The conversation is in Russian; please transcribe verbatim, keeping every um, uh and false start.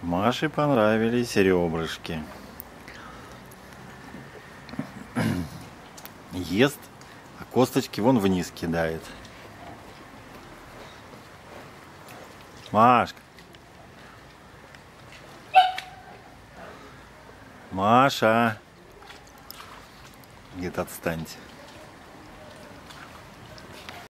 Маше понравились ребрышки. Ест, а косточки вон вниз кидает. Машка. Маша. Где-то отстаньте.